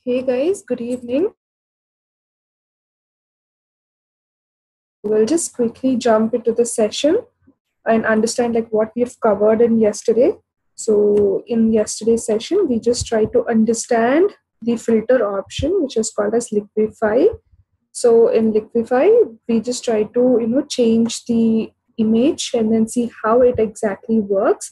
Hey guys, good evening. We'll just quickly jump into the session and understand like what we've covered in yesterday. So in yesterday's session, we just try to understand the filter option, which is called as liquify. So in liquify, we just try to change the image and then see how it exactly works.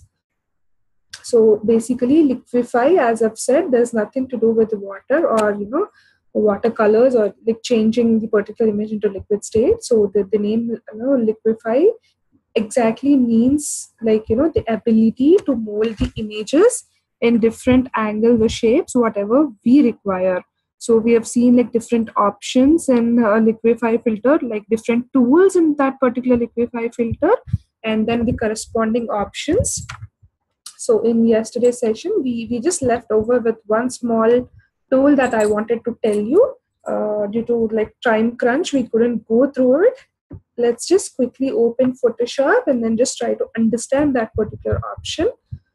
So basically, liquify, as I've said, there's nothing to do with water or watercolors or like changing the particular image into liquid state. So the name liquify exactly means like the ability to mold the images in different angles or shapes, whatever we require. So we have seen like different options in a liquify filter, like different tools in that particular liquify filter, and then the corresponding options. So in yesterday's session, we just left over with one small tool that I wanted to tell you. Due to like time crunch, we couldn't go through it. Let's just quickly open Photoshop and then just try to understand that particular option.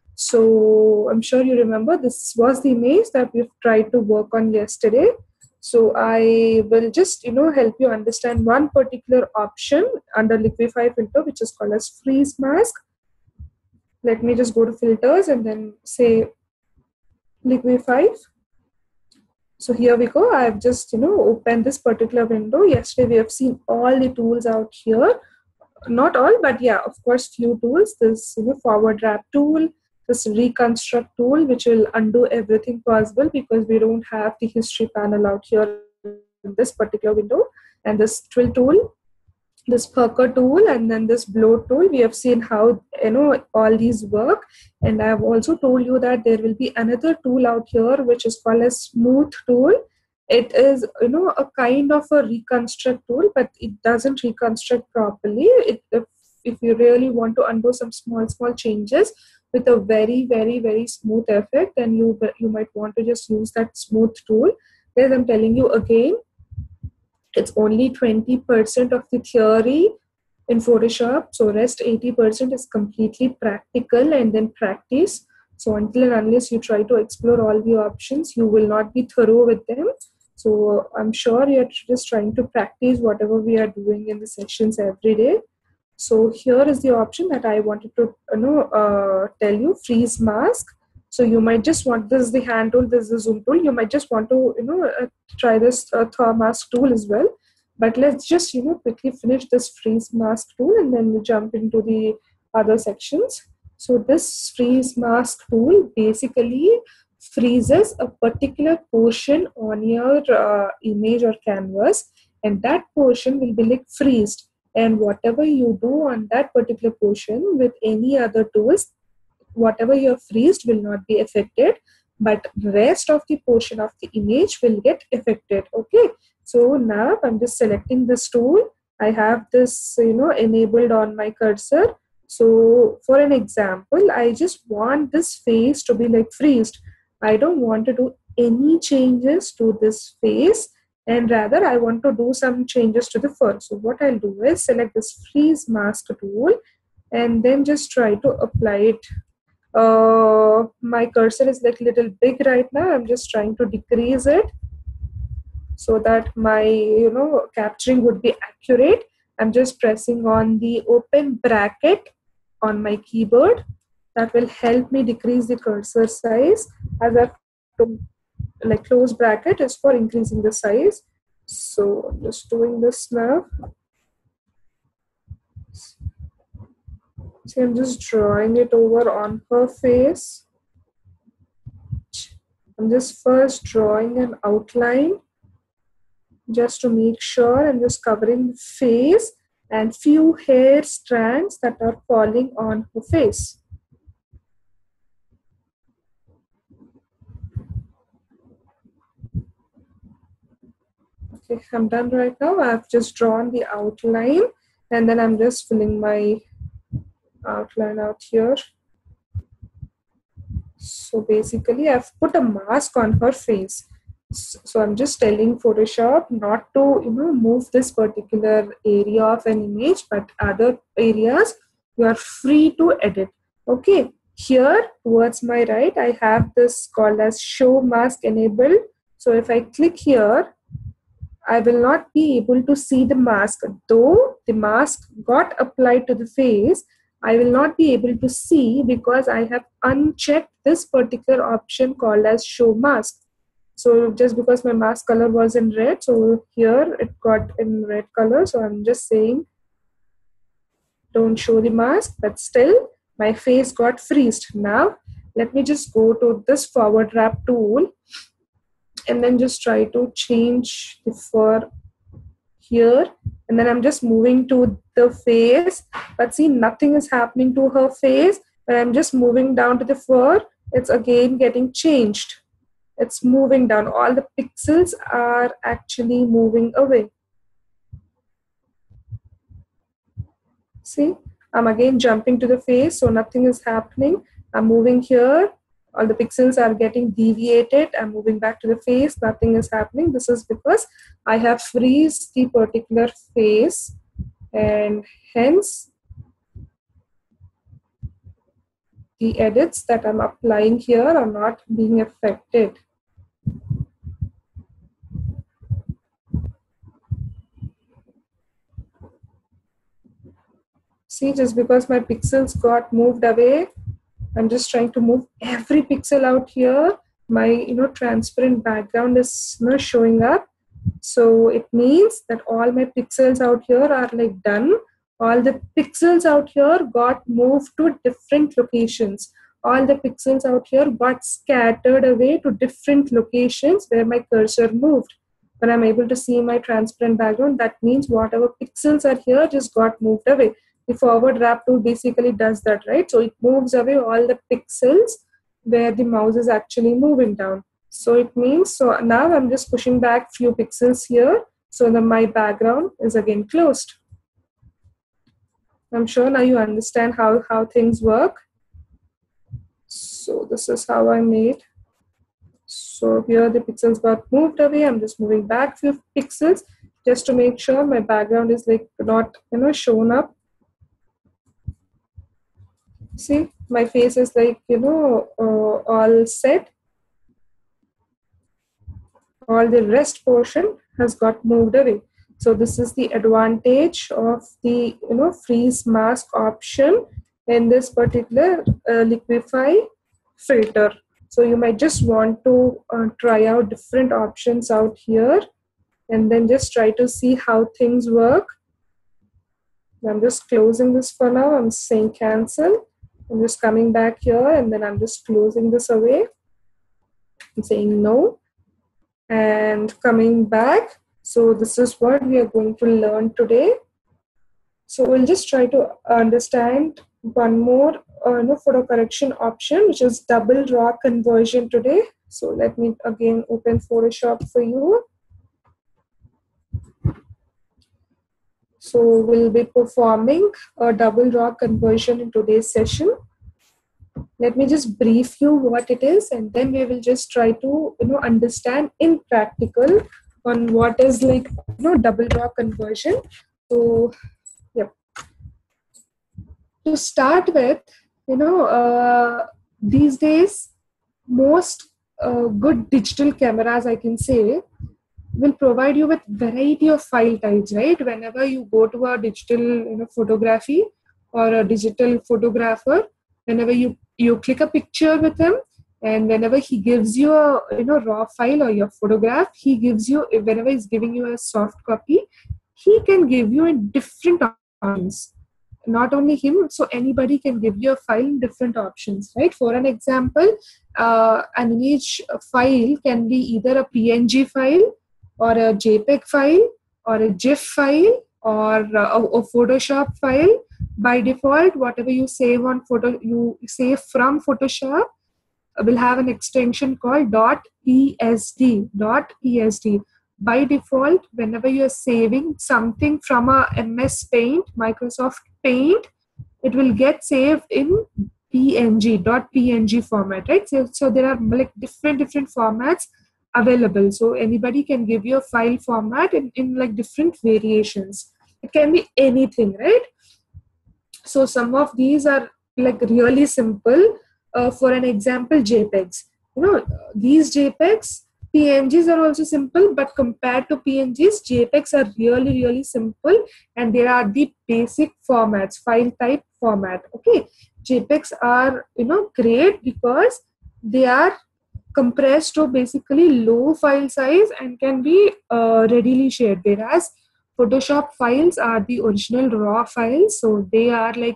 So I'm sure you remember this was the image that we've tried to work on yesterday. So I will just help you understand one particular option under liquify filter, which is called as freeze mask. Let me just go to filters and then say liquify. So here we go. I've just opened this particular window. Yesterday we have seen all the tools out here. Not all, but yeah, of course, few tools. This forward wrap tool, this reconstruct tool, which will undo everything possible because we don't have the history panel out here in this particular window, and this twill tool, this perker tool, and then this blow tool. We have seen how all these work, and I have also told you that there will be another tool out here which is called as smooth tool. It is a kind of a reconstruct tool, but it doesn't reconstruct properly. If you really want to undo some small changes with a very smooth effect, then you might want to just use that smooth tool. As I'm telling you again, it's only 20% of the theory in Photoshop. So rest 80% is completely practical and then practice. So until and unless you try to explore all the options, you will not be thorough with them. So I'm sure you're just trying to practice whatever we are doing in the sessions every day. So here is the option that I wanted to tell you, freeze mask. So you might just want, this is the hand tool, this is the zoom tool. You might just want to try this thaw mask tool as well. But let's just quickly finish this freeze mask tool and then we jump into the other sections. So this freeze mask tool basically freezes a particular portion on your image or canvas, and that portion will be like freezed. And whatever you do on that particular portion with any other tools, whatever you have freezed will not be affected, but the rest of the portion of the image will get affected. Okay, so now I'm just selecting this tool. I have this enabled on my cursor. So for an example, I just want this face to be like freezed. I don't want to do any changes to this face, and rather I want to do some changes to the fur. So what I'll do is select this freeze mask tool and then just try to apply it. My cursor is like little big right now. I'm just trying to decrease it so that my capturing would be accurate. I'm just pressing on the open bracket on my keyboard. That will help me decrease the cursor size, as I've like close bracket is for increasing the size. So I'm just doing this now. So I'm just drawing it over on her face. I'm just first drawing an outline just to make sure I'm just covering the face and few hair strands that are falling on her face. Okay, I'm done right now. I've just drawn the outline and then I'm just filling my outline out here. So basically I've put a mask on her face. So I'm just telling Photoshop not to move this particular area of an image, but other areas you are free to edit. Okay, here towards my right I have this called as show mask enabled. So if I click here, I will not be able to see the mask. Though the mask got applied to the face, I will not be able to see because I have unchecked this particular option called as show mask. So just because my mask color was in red, so here it got in red color. So I'm just saying don't show the mask, but still my face got freezed. Now let me just go to this forward wrap tool and then just try to change the fur here, and then I'm just moving to the face, but see, nothing is happening to her face. When I'm just moving down to the fur, it's again getting changed. It's moving down. All the pixels are actually moving away. See, I'm again jumping to the face, so nothing is happening. I'm moving here, all the pixels are getting deviated. I'm moving back to the face, nothing is happening. This is because I have freezed the particular face, and hence the edits that I'm applying here are not being affected. See, just because my pixels got moved away, I'm just trying to move every pixel out here. My transparent background is showing up. So it means that all my pixels out here are like done. All the pixels out here got moved to different locations. All the pixels out here got scattered away to different locations where my cursor moved. When I'm able to see my transparent background, that means whatever pixels are here just got moved away. The forward wrap tool basically does that, right? So it moves away all the pixels where the mouse is actually moving down. So it means, so now I'm just pushing back few pixels here, so that my background is again closed. I'm sure now you understand how things work. So this is how I made. So here the pixels got moved away. I'm just moving back few pixels just to make sure my background is like not shown up. See, my face is like all set. All the rest portion has got moved away. So this is the advantage of the freeze mask option in this particular liquify filter. So you might just want to try out different options out here and then just try to see how things work. I'm just closing this for now. I'm saying cancel. I'm just coming back here and then I'm just closing this away. I'm saying no and coming back. So this is what we are going to learn today. So we'll just try to understand one more photo correction option, which is double raw conversion today. So let me again open Photoshop for you. So we'll be performing a double raw conversion in today's session. Let me just brief you what it is, and then we will just try to understand in practical on what is like double raw conversion. So yep. To start with, these days most good digital cameras, I can say, will provide you with variety of file types, right? Whenever you go to a digital photography or a digital photographer, whenever you click a picture with him, and whenever he gives you a raw file or your photograph, he gives you, whenever he's giving you a soft copy, he can give you in different options. Not only him, so anybody can give you a file in different options, right? For an example, an image file can be either a PNG file or a JPEG file or a GIF file or a Photoshop file. By default, whatever you save on you save from Photoshop will have an extension called .PSD. By default, whenever you're saving something from a MS Paint, Microsoft Paint, it will get saved in .png format, right? So there are like different formats available. So anybody can give you a file format in like different variations. It can be anything, right? So some of these are like really simple. For an example, JPEGs. These JPEGs PNGs are also simple, but compared to PNGs, JPEGs are really simple, and they are the basic formats, file type format. Okay, JPEGs are great because they are compressed to basically low file size and can be readily shared, whereas Photoshop files are the original raw files, so they are like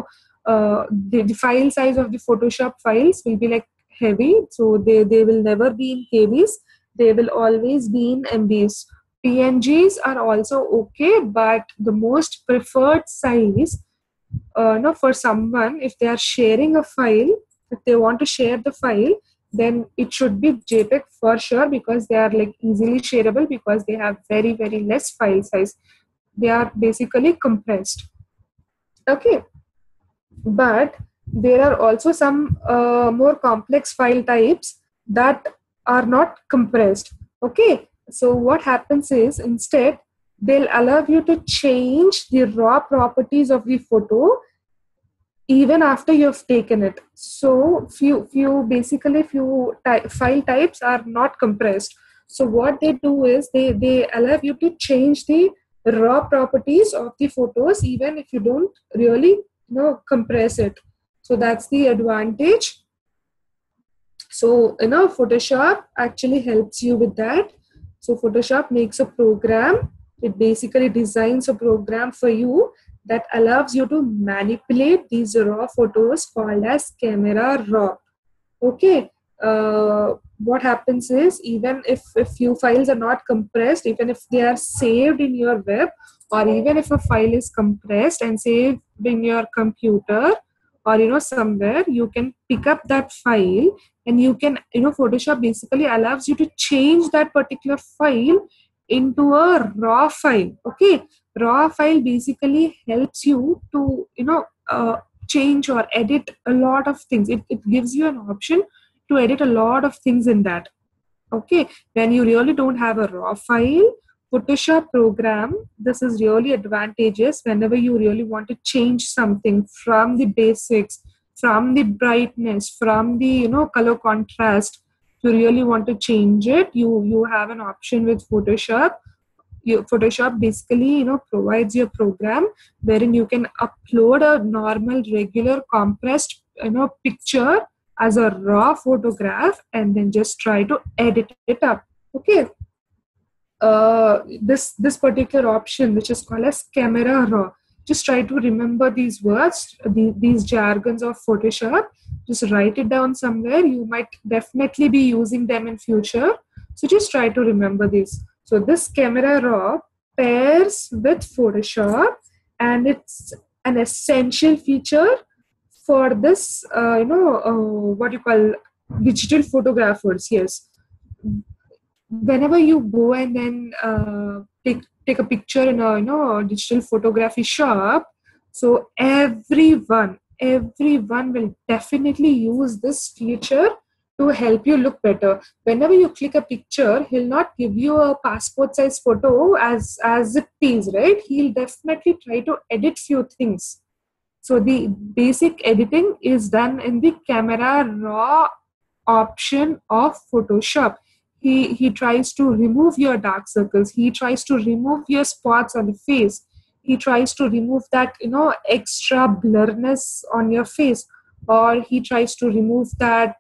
the file size of the Photoshop files will be like heavy, so they will never be in KBs, they will always be in MBs. PNGs are also okay, but the most preferred size no, for someone, if they are sharing a file, if they want to share the file, then it should be JPEG for sure, because they are like easily shareable, because they have very less file size. They are basically compressed. Okay, but there are also some more complex file types that are not compressed. Okay, so what happens is, instead they'll allow you to change the raw properties of the photo even after you've taken it. So few file types are not compressed. So what they do is they allow you to change the raw properties of the photos even if you don't really compress it. So that's the advantage. So Photoshop actually helps you with that. So Photoshop makes a program, it basically designs a program for you that allows you to manipulate these raw photos called as camera raw. Okay, what happens is, even if few files are not compressed, even if they are saved in your web, or even if a file is compressed and saved in your computer or somewhere, you can pick up that file, and you can Photoshop basically allows you to change that particular file into a raw file. Okay, raw file basically helps you to change or edit a lot of things. It gives you an option to edit a lot of things in that. Okay, when you really don't have a raw file, Photoshop program, this is really advantageous whenever you really want to change something from the basics, from the brightness, from the color contrast. You really want to change it, you have an option with Photoshop. Photoshop basically provides you a program wherein you can upload a normal regular compressed picture as a raw photograph, and then just try to edit it up. Okay, this particular option, which is called as camera raw, just try to remember these words, these jargons of Photoshop. Just write it down somewhere, you might definitely be using them in future, so just try to remember this. So this camera raw pairs with Photoshop, and it's an essential feature for this what you call digital photographers. Yes, whenever you go and then take a picture in a digital photography shop, so everyone will definitely use this feature to help you look better. Whenever you click a picture, he'll not give you a passport size photo as it is, right? He'll definitely try to edit few things. So the basic editing is done in the camera raw option of Photoshop. He tries to remove your dark circles. He tries to remove your spots on the face. He tries to remove that extra blurriness on your face, or he tries to remove that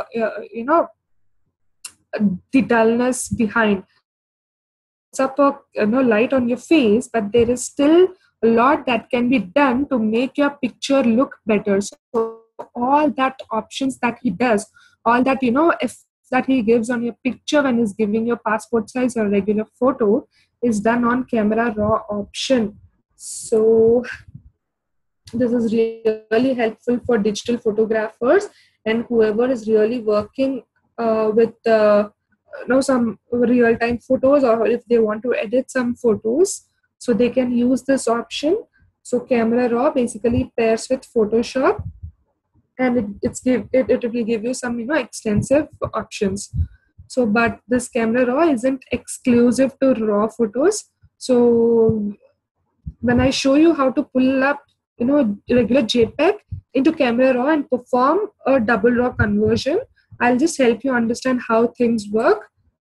the dullness behind. So he puts up a light on your face, but there is still a lot that can be done to make your picture look better. So all that options that he does, all that effects that he gives on your picture when he's giving your passport size or regular photo, is done on camera raw option. So this is really helpful for digital photographers and whoever is really working with some real-time photos, or if they want to edit some photos, so they can use this option. So camera raw basically pairs with Photoshop, and it will give you some extensive options. So but this camera raw isn't exclusive to raw photos. So when I show you how to pull up regular JPEG into camera raw and perform a double raw conversion, I'll just help you understand how things work.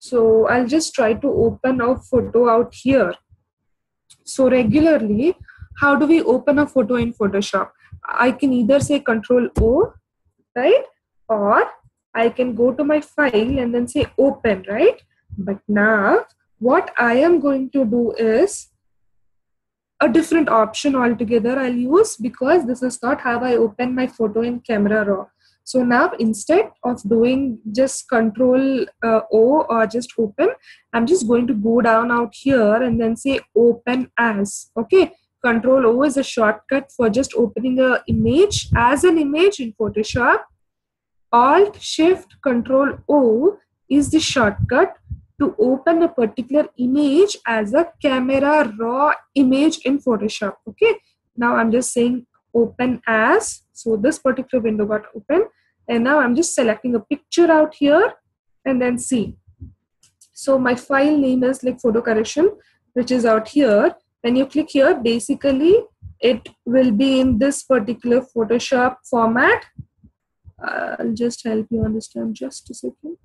So I'll just try to open a photo out here. So regularly, how do we open a photo in Photoshop? I can either say Control O, right? Or I can go to my file and then say open, right? But now what I am going to do is a different option altogether I'll use, because this is not how I open my photo in Camera Raw. So now instead of doing just Control O or just open, I'm just going to go down out here and then say open as. Okay, Control O is a shortcut for just opening a image as an image in Photoshop. Alt Shift Control O is the shortcut to open a particular image as a Camera Raw image in Photoshop. Okay, now I'm just saying open as. So this particular window got open, and now I'm just selecting a picture out here and then see. So my file name is like photo correction, which is out here. When you click here, basically it will be in this particular Photoshop format. I'll just help you understand, just a second.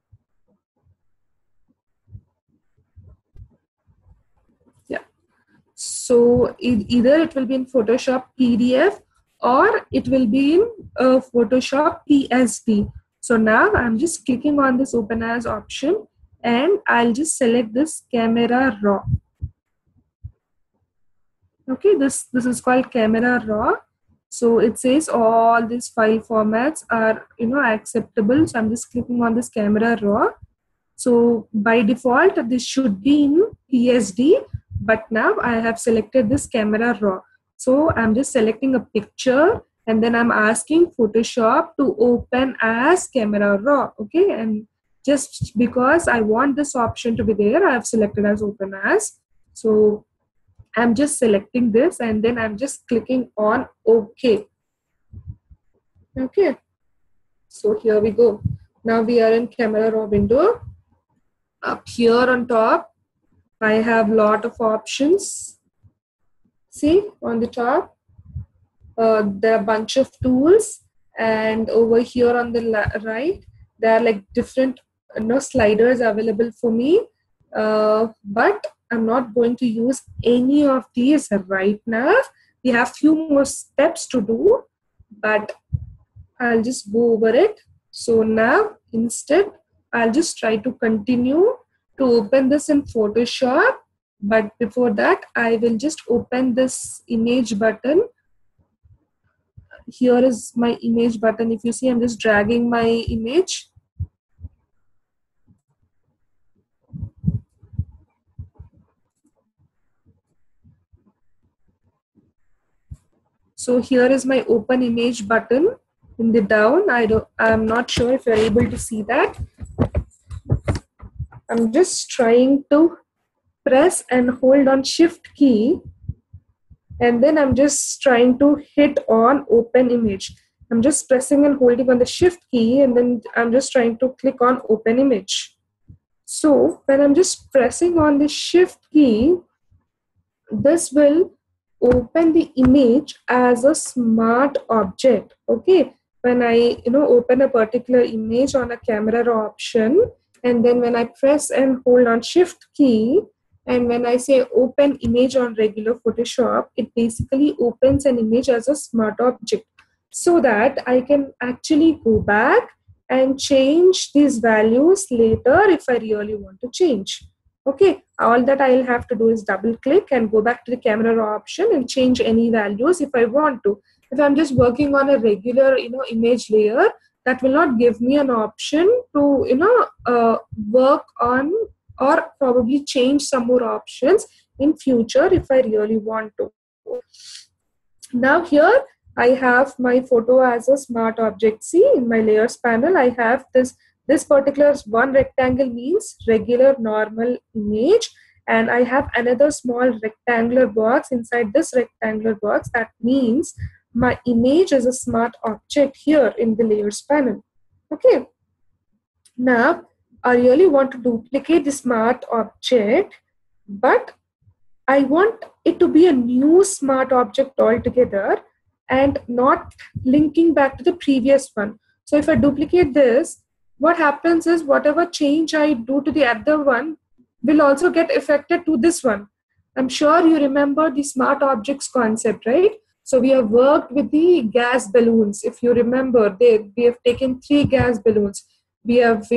Yeah. So either it will be in Photoshop PDF or it will be in Photoshop PSD. So now I'm just clicking on this open as option and I'll just select this Camera Raw. Okay, this is called Camera Raw. So it says all these file formats are acceptable. So I'm just clicking on this Camera Raw. So by default this should be in PSD, but now I have selected this Camera Raw. So I'm just selecting a picture and then I'm asking Photoshop to open as Camera Raw. Okay, and just because I want this option to be there, I have selected as open as. So I'm just selecting this and then I'm just clicking on OK. Okay, so here we go. Now we are in Camera Raw window. Up here on top, I have lot of options. See on the top, there are a bunch of tools, and over here on the right, there are like different sliders available for me. But I'm not going to use any of these right now. We have few more steps to do, but I'll just go over it. So now instead, I'll just try to continue to open this in Photoshop. But before that, I will just open this image button. Here is my image button. If you see, I'm just dragging my image. So here is my open image button in the down. I'm not sure if you're able to see that. I'm just trying to press and hold on Shift key, and then I'm just trying to hit on open image. I'm just pressing and holding on the Shift key, and then I'm just trying to click on open image. So when I'm just pressing on the Shift key, this will open the image as a smart object. Okay, when I open a particular image on a Camera Raw option, and then when I press and hold on Shift key, and when I say open image on regular Photoshop, it basically opens an image as a smart object, so that I can actually go back and change these values later if I really want to change. Okay, all that I'll have to do is double click and go back to the Camera Raw option and change any values if I want to. If I'm just working on a regular image layer, that will not give me an option to work on or probably change some more options in future if I really want to. Now here I have my photo as a smart object. See, in my layers panel, I have this particular one rectangle means regular normal image, and I have another small rectangular box. Inside this rectangular box, that means my image is a smart object here in the layers panel. Okay, now I really want to duplicate the smart object, but I want it to be a new smart object altogether and not linking back to the previous one. So if I duplicate this, what happens is whatever change I do to the other one will also get affected to this one. I'm sure you remember the smart objects concept, right? So we have worked with the gas balloons. If you remember, we have taken 3 gas balloons. We have,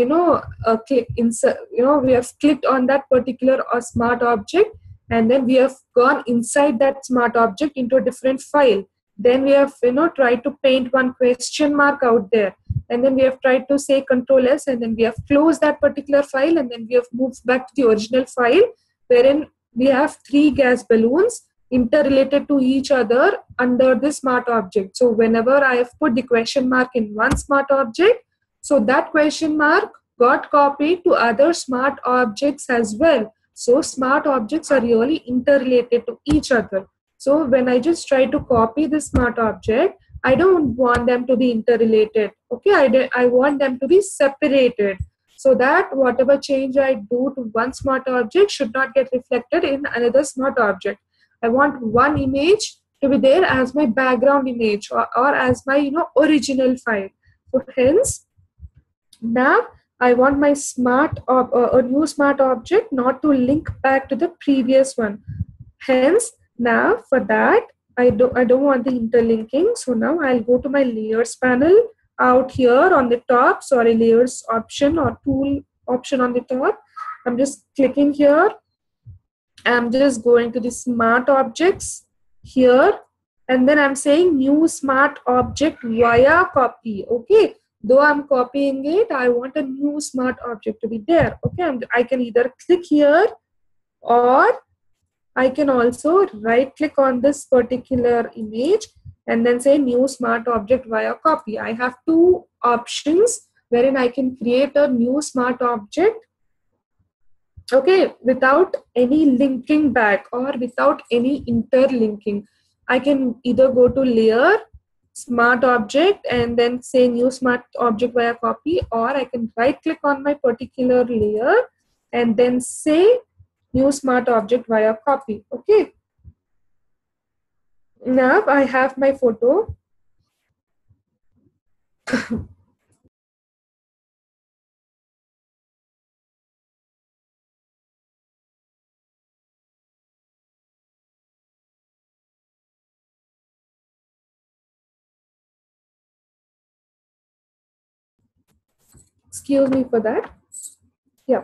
we have clicked on that particular smart object, and then we have gone inside that smart object into a different file. Then we have, tried to paint one question mark out there, and then we have tried to say control S, and then we have closed that particular file, and then we have moved back to the original file wherein we have 3 gas balloons interrelated to each other under the smart object. So whenever I have put the question mark in one smart object, so that question mark got copied to other smart objects as well. So smart objects are really interrelated to each other. So when I just try to copy the smart object, I don't want them to be interrelated. Okay, I want them to be separated, so that whatever change I do to one smart object should not get reflected in another smart object. I want one image to be there as my background image, or as my original file. So hence, now I want my a new smart object not to link back to the previous one. Hence, now for that, I don't want the interlinking. So now I'll go to my layers panel out here on the top. Sorry, layers option or tool option on the top. I'm just clicking here. I'm just going to the smart objects here, and then I'm saying new smart object via copy. Okay, though I'm copying it, I want a new smart object to be there. Okay, I can either click here, or I can also right click on this particular image and then say new smart object via copy. I have 2 options wherein I can create a new smart object, okay, without any linking back or without any interlinking. I can either go to layer, smart object, and then say new smart object via copy, or I can right click on my particular layer and then say new smart object via copy. Okay, now I have my photo. Excuse me for that. Yeah,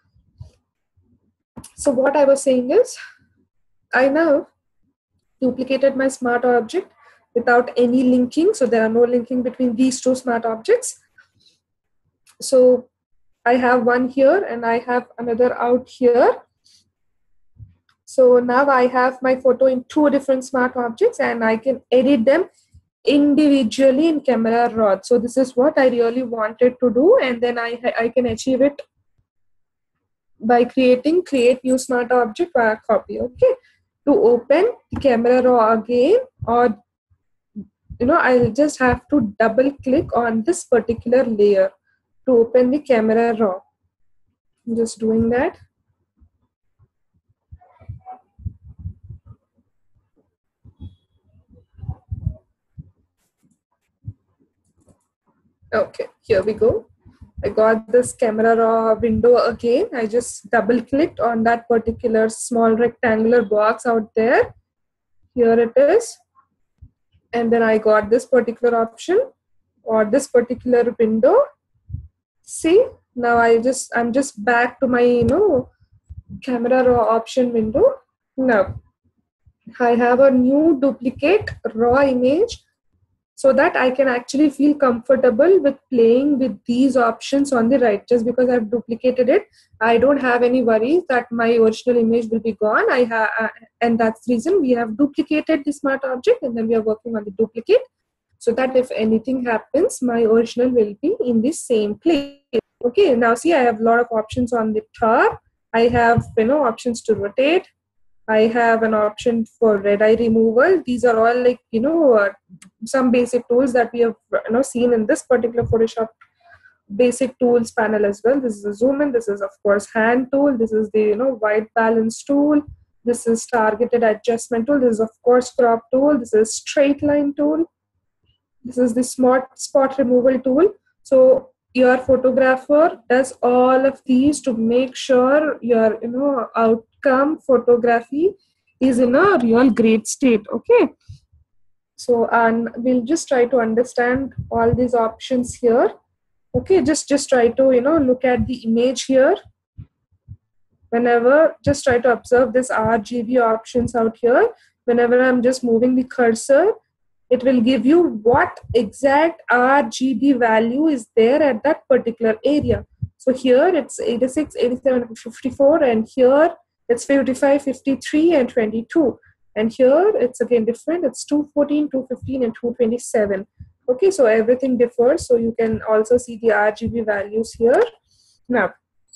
so what I was saying is, I now duplicated my smart object without any linking. So there are no linking between these 2 smart objects. So I have one here and I have another out here. So now I have my photo in 2 different smart objects, and I can edit them individually in Camera Raw. So this is what I really wanted to do, and then I can achieve it by create new smart object via copy. Okay, to open the Camera Raw again, or I'll just have to double click on this particular layer to open the Camera Raw. I'm just doing that. Okay, here we go. I got this Camera Raw window again. I just double clicked on that particular small rectangular box out there. Here it is. And then I got this particular option or this particular window. See, now I'm just back to my Camera Raw option window. Now I have a new duplicate raw image, so that I can actually feel comfortable with playing with these options on the right. Just because I've duplicated it, I don't have any worries that my original image will be gone. And that's the reason we have duplicated the smart object, and then we are working on the duplicate, so that if anything happens, my original will be in the same place. Okay, now see, I have a lot of options on the top. I have options to rotate. I have an option for red eye removal. These are all like some basic tools that we have seen in this particular Photoshop basic tools panel as well. This is a zoom in. This is of course hand tool. This is the white balance tool. This is targeted adjustment tool. This is of course crop tool. This is straight line tool. This is the smart spot removal tool. So your photographer does all of these to make sure your outcome photography is in a real great state. Okay, so and we'll just try to understand all these options here. Okay, just try to look at the image here. Whenever, just try to observe this RGB options out here. Whenever I'm just moving the cursor, it will give you what exact RGB value is there at that particular area. So here it's 86, 87, 54, and here it's 55, 53, and 22. And here it's again different. It's 214, 215, and 227. Okay, so everything differs. So you can also see the RGB values here. Now,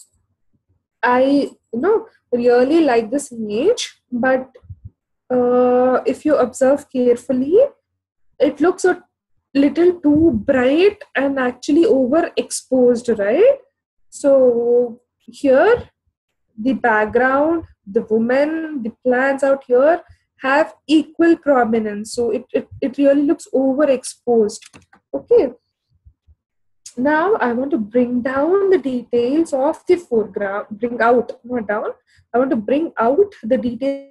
I really like this image, but if you observe carefully, it looks a little too bright and actually overexposed, right? So here, the background, the woman, the plants out here have equal prominence. So it really looks overexposed. Okay. Now I want to bring down the details of the foreground, bring out, not down. I want to bring out the details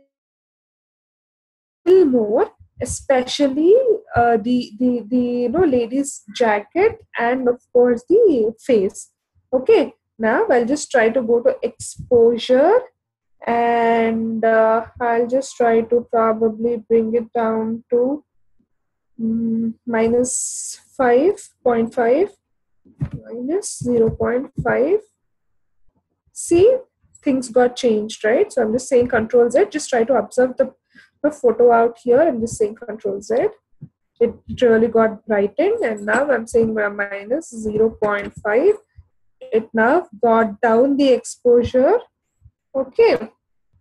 more, especially the lady's jacket and of course the face. Okay, now I'll just try to go to exposure, and I'll just try to probably bring it down to minus 5.5, minus 0.5. See, things got changed, right? So I'm just saying Control Z. Just try to observe the photo out here. I'm just saying Control Z. It really got brightened, and now I'm saying minus 0.5. It now got down the exposure. Okay.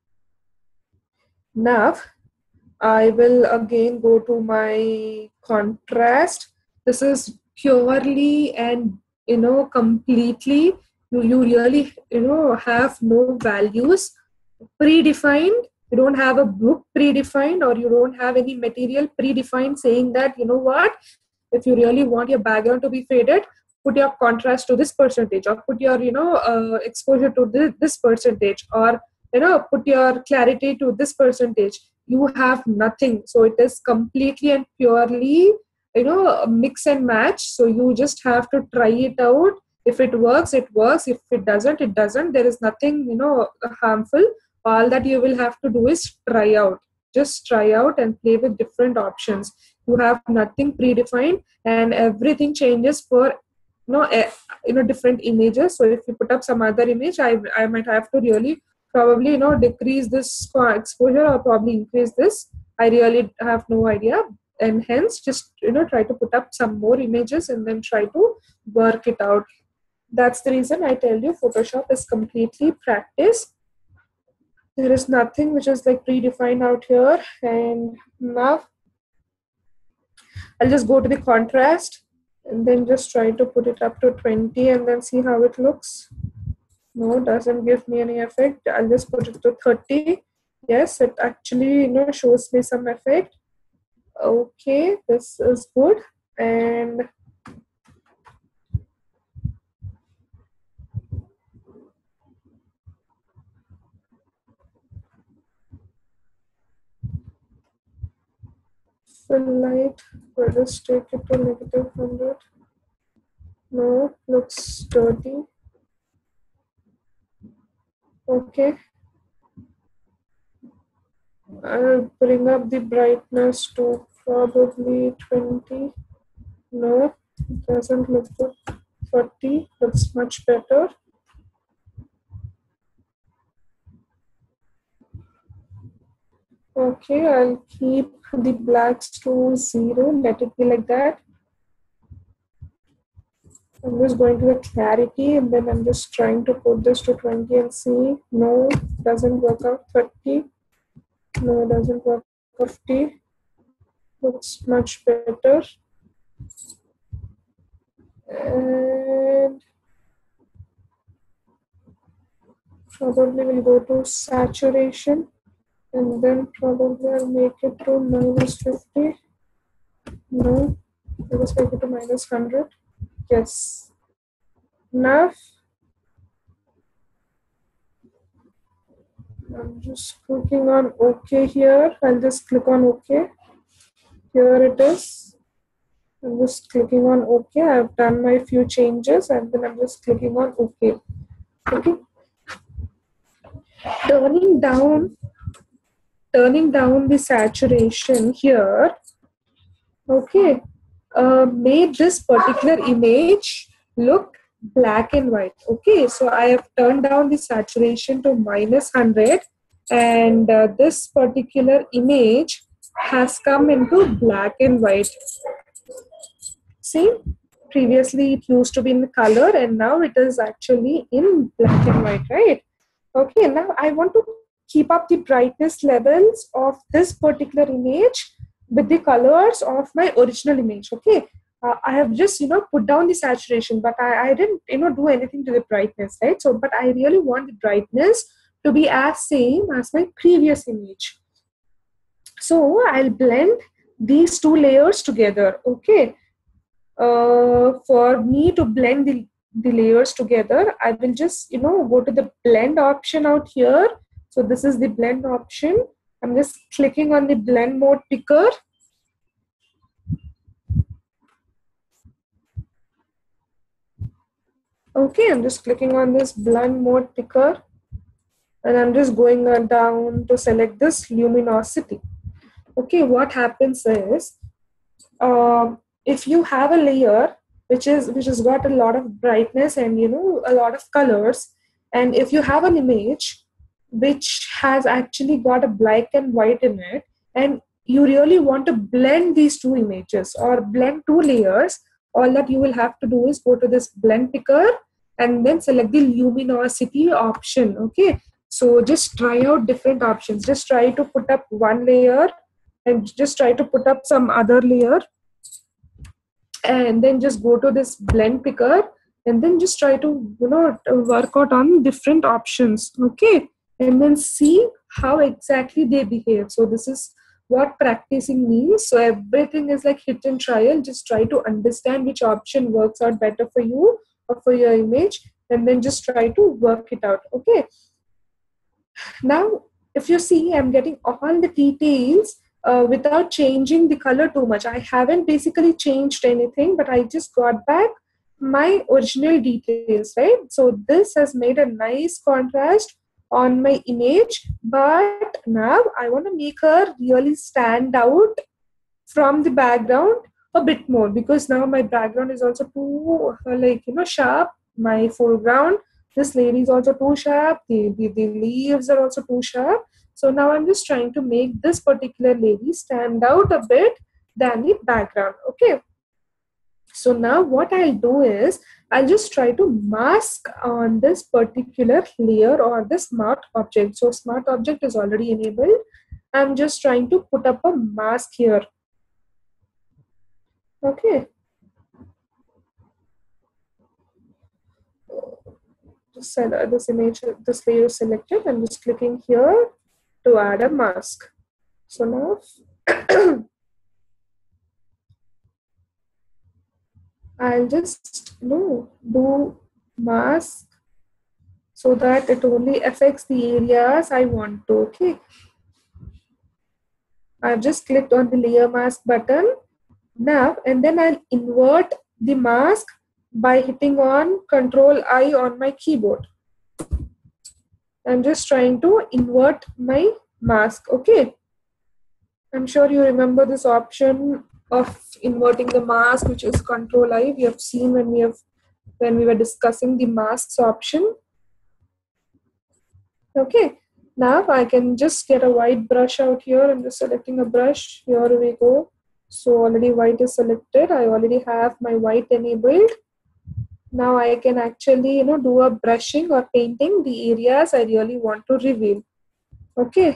Now I will again go to my contrast. This is purely and completely, you really have no values predefined. You don't have a book predefined, or you don't have any material predefined saying that what, if you really want your background to be faded, put your contrast to this percentage, or put your exposure to this percentage, or put your clarity to this percentage. You have nothing. So it is completely and purely a mix and match. So you just have to try it out. If it works, it works. If it doesn't, it doesn't. There is nothing harmful. All that you will have to do is try out. Just try out and play with different options. You have nothing predefined, and everything changes for different images. So if you put up some other image, I might have to really probably decrease this exposure, or probably increase this. I really have no idea, and hence just try to put up some more images and then try to work it out. That's the reason I tell you Photoshop is completely practice. There is nothing which is like predefined out here. And now I'll just go to the contrast and then just try to put it up to 20 and then see how it looks. No, doesn't give me any effect. I'll just put it to 30. Yes, it actually shows me some effect. Okay, this is good. And fill light, we'll just take it to negative 100. No, looks dirty. Okay, I'll bring up the brightness to probably 20. No, it doesn't look good. 40 looks much better. Okay, I'll keep the blacks to 0. Let it be like that. I'm just going to the clarity, and then I'm just trying to put this to 20 and see. No, doesn't work out. 30. No, doesn't work. 50. Looks much better. And probably we'll go to saturation, and then probably I'll make it to minus 50. No, let's make it to minus 100. Yes. Enough. I'm just clicking on OK here. I'll just click on OK. Here it is. I'm just clicking on OK. I've done my few changes and then I'm just clicking on OK. Okay. Turning down the saturation here, okay, made this particular image look black and white. Okay, so I have turned down the saturation to -100 and this particular image has come into black and white. See, previously it used to be in color and now it is actually in black and white, right? Okay, now I want to keep up the brightness levels of this particular image with the colors of my original image. Okay, I have just put down the saturation, but I didn't do anything to the brightness, right? So, but I really want the brightness to be as same as my previous image. So I'll blend these two layers together. Okay, for me to blend the layers together, I will just go to the blend option out here. So this is the blend option. I'm just clicking on the blend mode picker. Okay, I'm just clicking on this blend mode picker and I'm just going down to select this luminosity. Okay, what happens is if you have a layer which has got a lot of brightness and a lot of colors, and if you have an image which has actually got a black and white in it, and you really want to blend these two images or blend two layers, all that you will have to do is go to this blend picker and then select the luminosity option. Okay, so just try out different options. Just try to put up one layer and just try to put up some other layer and then just go to this blend picker and then just try to work out on different options. Okay, and then see how exactly they behave. So this is what practicing means. So everything is like hit and trial. Just try to understand which option works out better for you or for your image, and then just try to work it out. Okay, now if you see, I'm getting all the details without changing the color too much. I haven't basically changed anything, but I just got back my original details, right? So this has made a nice contrast on my image, but now I want to make her really stand out from the background a bit more, because now my background is also too sharp. My foreground, this lady is also too sharp. The leaves are also too sharp. So now I'm just trying to make this particular lady stand out a bit than the background. Okay, so now what I'll do is I'll just try to mask on this particular layer or the smart object. So smart object is already enabled. I'm just trying to put up a mask here. Okay, this image, this layer is selected. I'm just clicking here to add a mask. So now I'll just do mask so that it only affects the areas I want to. Okay, I've just clicked on the layer mask button now, and then I'll invert the mask by hitting on Control I on my keyboard. I'm just trying to invert my mask. Okay, I'm sure you remember this option of inverting the mask, which is Control I. We have seen when we were discussing the masks option. Okay, now I can just get a white brush out here. I'm just selecting a brush. Here we go. So already white is selected. I already have my white enabled. Now I can actually do a brushing or painting the areas I really want to reveal. Okay.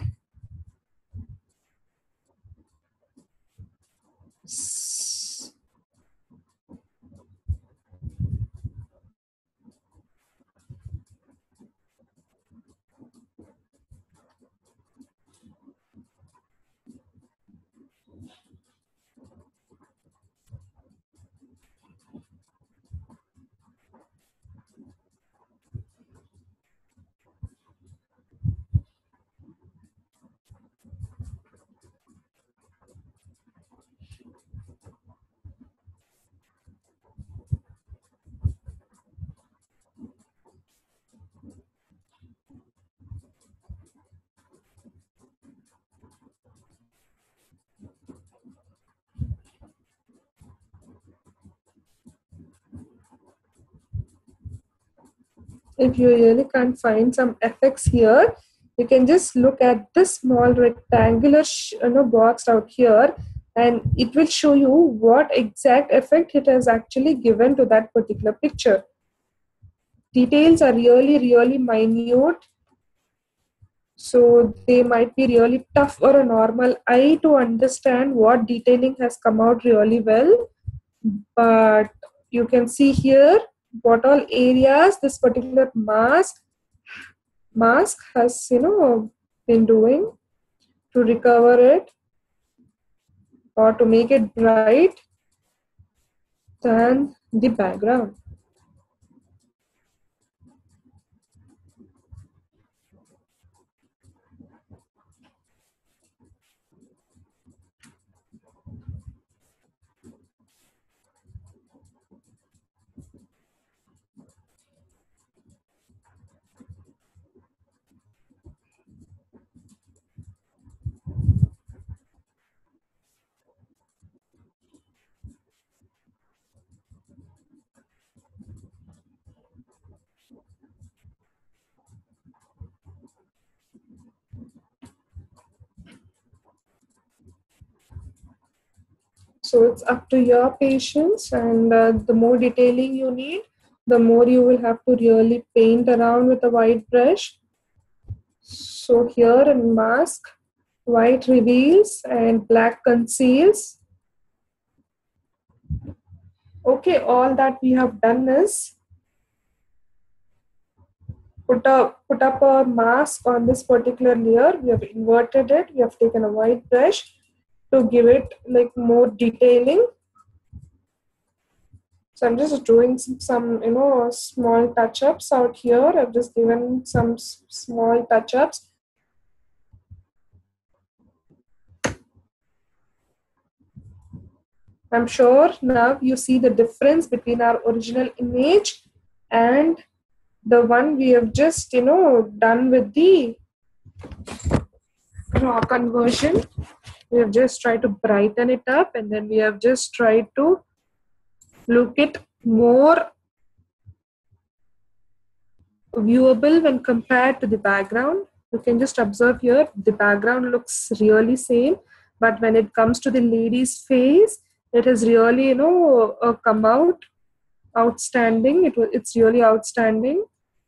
if you really can't find some effects here, you can just look at this small rectangular box out here, and it will show you what exact effect it has actually given to that particular picture. Details are really minute, so they might be really tough for a normal eye to understand what detailing has come out really well. But you can see here what all areas this particular mask has been doing to recover it or to make it bright than the background. So it's up to your patience, and the more detailing you need, the more you will have to really paint around with a white brush. So here in mask, white reveals and black conceals. Okay, all that we have done is put up a mask on this particular layer. We have inverted it. We have taken a white brush to give it like more detailing. So I'm just doing some small touch-ups out here. I've just given some small touch-ups. I'm sure now you see the difference between our original image and the one we have just done with the raw conversion. We have just tried to brighten it up, and then we have just tried to look it more viewable when compared to the background. You can just observe here, the background looks really same, but when it comes to the lady's face, it has really come out outstanding. It's really outstanding.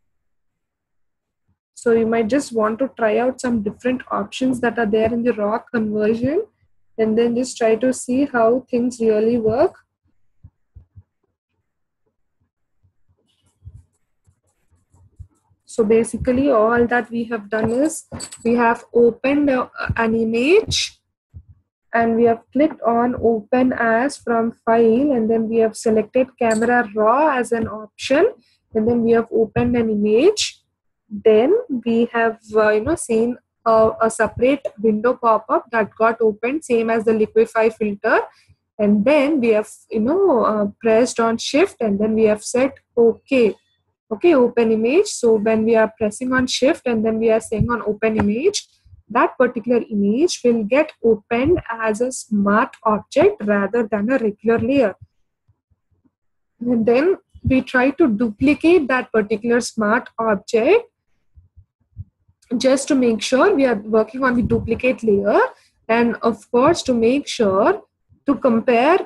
So you might just want to try out some different options that are there in the raw conversion, and then just try to see how things really work. So basically all that we have done is we have opened an image, and we have clicked on open as from file, and then we have selected camera raw as an option, and then we have opened an image. Then we have seen a separate window pop-up that got opened, same as the liquify filter, and then we have pressed on shift, and then we have said okay, open image. So when we are pressing on shift and then we are saying on open image, that particular image will get opened as a smart object rather than a regular layer. And then we try to duplicate that particular smart object just to make sure we are working on the duplicate layer, and of course to make sure to compare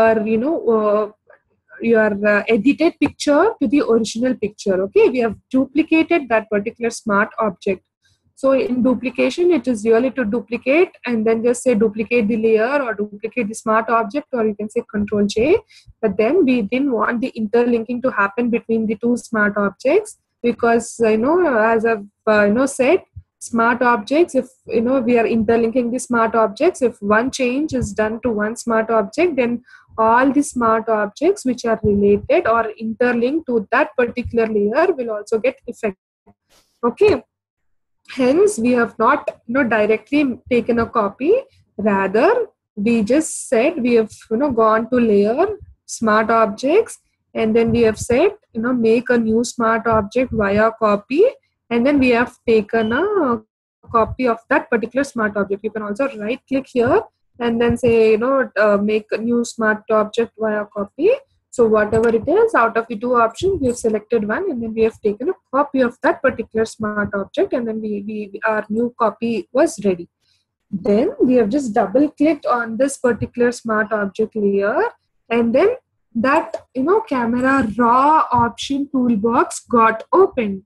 your edited picture to the original picture. Okay, we have duplicated that particular smart object. So in duplication, it is really to duplicate and then just say duplicate the layer or duplicate the smart object, or you can say Control J. But then we didn't want the interlinking to happen between the two smart objects, because as I've said, smart objects, if we are interlinking the smart objects, if one change is done to one smart object, then all the smart objects which are related or interlinked to that particular layer will also get affected. Okay, hence we have not directly taken a copy, rather we just said we have gone to layer smart objects, and then we have said make a new smart object via copy, and then we have taken a copy of that particular smart object. You can also right click here and then say make a new smart object via copy. So whatever it is, out of the two options we have selected one, and then we have taken a copy of that particular smart object, and then our new copy was ready. Then we have just double clicked on this particular smart object layer, and then that camera raw option toolbox got opened.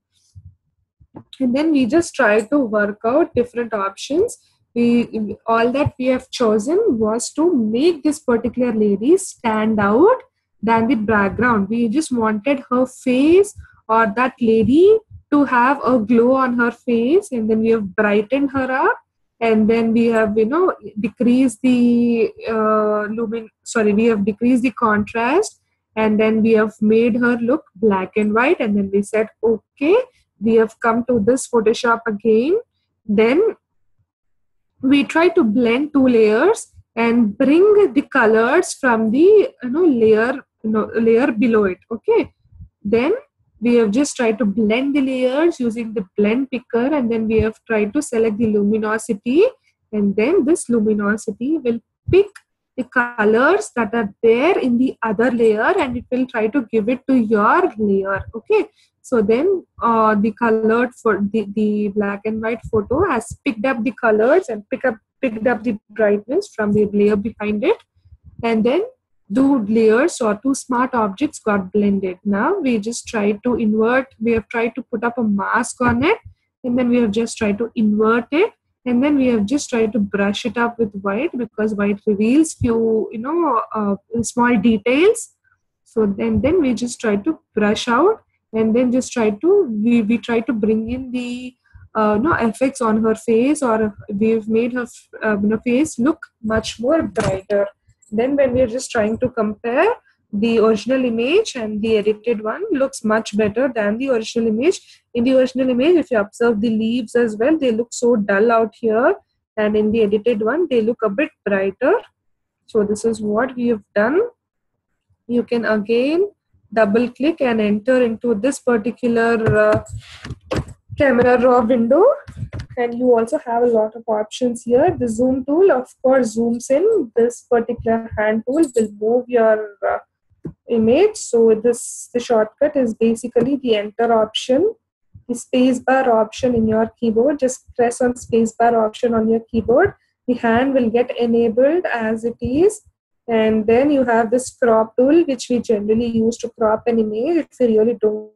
And then we just try to work out different options. All that we have chosen was to make this particular lady stand out than the background. We just wanted her face or that lady to have a glow on her face, and then we have brightened her up, and then we have decreased the we have decreased the contrast, and then we have made her look black and white, and then we said okay, we have come to this Photoshop again. Then we try to blend two layers and bring the colors from the layer below it. Okay, then we have just tried to blend the layers using the blend picker, and then we have tried to select the luminosity, and then this luminosity will pick the colors that are there in the other layer, and it will try to give it to your layer. Okay, so then the colored for the black and white photo has picked up the colors and picked up the brightness from the layer behind it, and then two layers or two smart objects got blended. Now we just tried to invert, we have tried to put up a mask on it, and then we have just tried to invert it, and then we have just tried to brush it up with white, because white reveals few small details. So then we just try to brush out, and then just try to we try to bring in the effects on her face, or we've made her face look much more brighter. Then when we're just trying to compare, the original image and the edited one looks much better than the original image. In the original image, if you observe the leaves as well, they look so dull out here, and in the edited one they look a bit brighter. So this is what we have done. You can again double click and enter into this particular camera raw window, and you also have a lot of options here. The zoom tool of course zooms in. This particular hand tool will move your image. So the shortcut is basically the enter option, the spacebar option in your keyboard. Just press on spacebar option on your keyboard. The hand will get enabled as it is, and then you have this crop tool, which we generally use to crop an image if you really don't.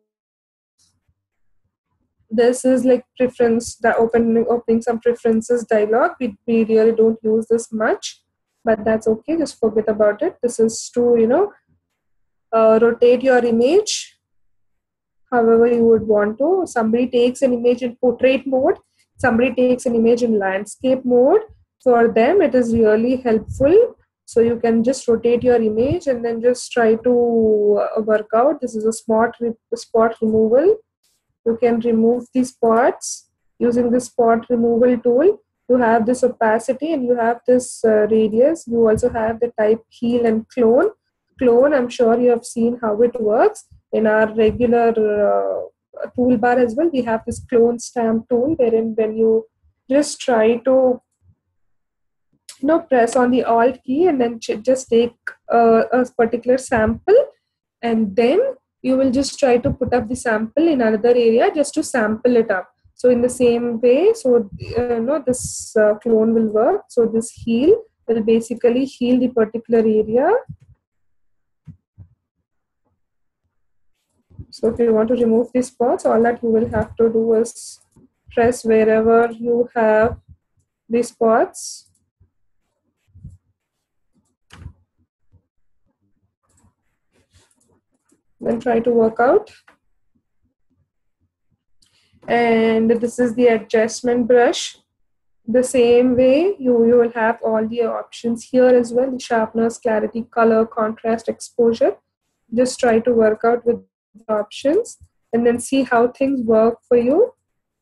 This is like preference, the opening some preferences dialog. We really don't use this much, but that's okay, just forget about it. This is to rotate your image however you would want to. Somebody takes an image in portrait mode, somebody takes an image in landscape mode. For them it is really helpful. So you can just rotate your image and then just try to work out. This is a spot removal. You can remove these spots using the spot removal tool. You have this opacity and you have this radius. You also have the type heal and clone. Clone, I'm sure you have seen how it works. In our regular toolbar as well, we have this clone stamp tool, wherein when you just try to press on the alt key and then just take a particular sample, and then you will just try to put up the sample in another area just to sample it up. So in the same way, so this clone will work. So this heal will basically heal the particular area. So if you want to remove these spots, all that you will have to do is press wherever you have these spots. Then try to work out. And this is the adjustment brush. The same way, you will have all the options here as well: the sharpness, clarity, color, contrast, exposure. Just try to work out with the options and then see how things work for you.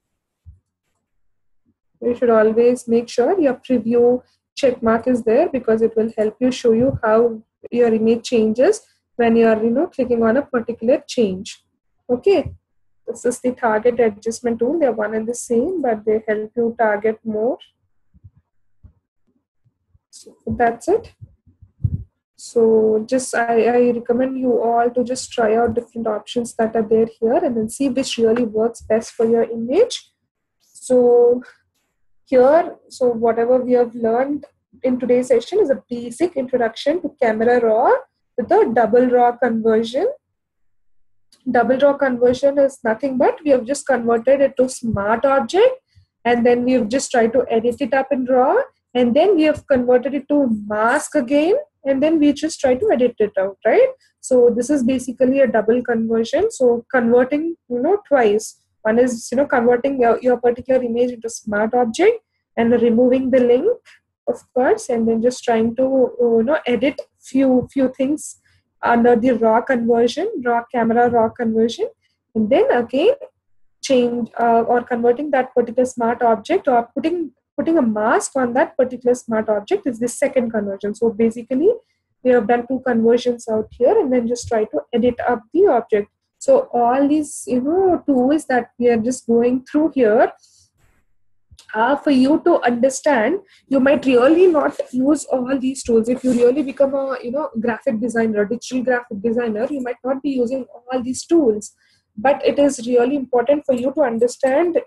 You should always make sure your preview check mark is there, because it will help you show you how your image changes when you are clicking on a particular change. Okay, this is the target adjustment tool. They're one and the same, but they help you target more. So that's it. So just I recommend you all to just try out different options that are there here and then see which really works best for your image. So here, so whatever we have learned in today's session is a basic introduction to camera raw with a double raw conversion. Double raw conversion is nothing but we have just converted it to smart object, and then we have just tried to edit it up in raw, and then we have converted it to mask again, and then we just try to edit it out, right? So this is basically a double conversion. So converting, twice. One is, converting your particular image into smart object and removing the link, of course, and then just trying to edit few things under the raw conversion, raw camera raw conversion, and then again change or converting that particular smart object or putting a mask on that particular smart object is the second conversion. So basically we have done two conversions out here and then just try to edit up the object. So all these tools that we are just going through here, for you to understand. You might really not use all these tools. If you really become a graphic designer, digital graphic designer, you might not be using all these tools, but it is really important for you to understand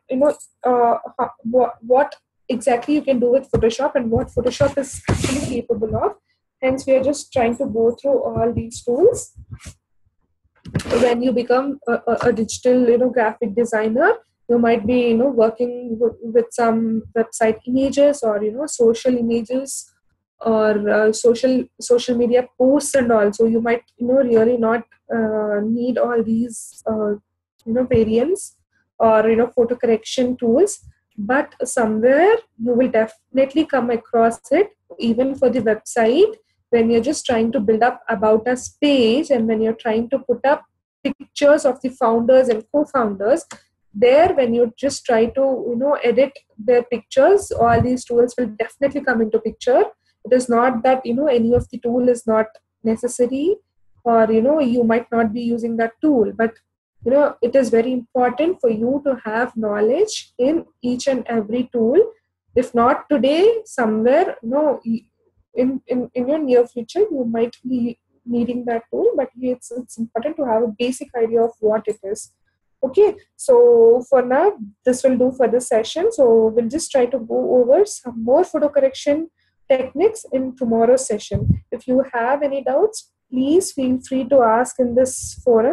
what exactly you can do with Photoshop and what Photoshop is actually capable of. Hence we are just trying to go through all these tools. When you become a digital graphic designer, you might be working with some website images or social images or social media posts and all. So you might really not need all these variants or photo correction tools, but somewhere you will definitely come across it, even for the website, when you're just trying to build up about us page and when you're trying to put up pictures of the founders and co-founders. There, when you just try to edit their pictures, all these tools will definitely come into picture. It is not that any of the tool is not necessary, or you might not be using that tool, but it is very important for you to have knowledge in each and every tool. If not today, somewhere in your near future you might be needing that tool, but it's important to have a basic idea of what it is. Okay, so for now this will do for this session. So we'll just try to go over some more photo correction techniques in tomorrow's session. If you have any doubts, please feel free to ask in this forum.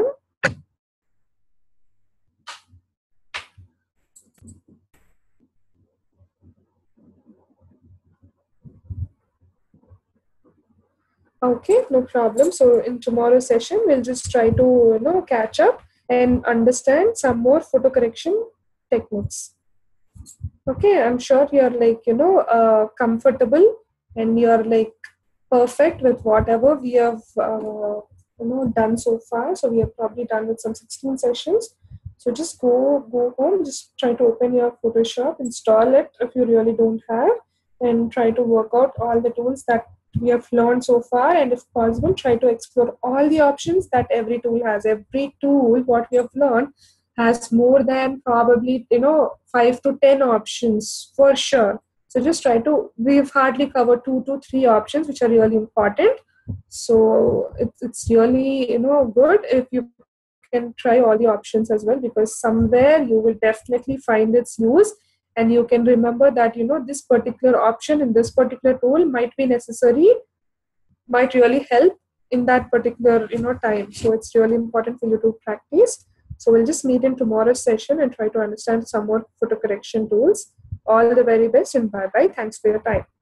Okay, no problem. So in tomorrow's session, we'll just try to catch up and understand some more photo correction techniques. Okay, I'm sure you're comfortable and you're perfect with whatever we have done so far. So we have probably done with some 16 sessions. So just go home, just try to open your Photoshop, install it if you really don't have, and try to work out all the tools that we have learned so far, and if possible try to explore all the options that every tool has. Every tool what we have learned has more than probably 5 to 10 options for sure. So just try to, we've hardly covered 2 to 3 options which are really important. So it's really good if you can try all the options as well, because somewhere you will definitely find its use, and you can remember that this particular option in this particular tool might be necessary, might really help in that particular time. So it's really important for you to practice. So we'll just meet in tomorrow's session and try to understand some more photo correction tools. All the very best and bye bye. Thanks for your time.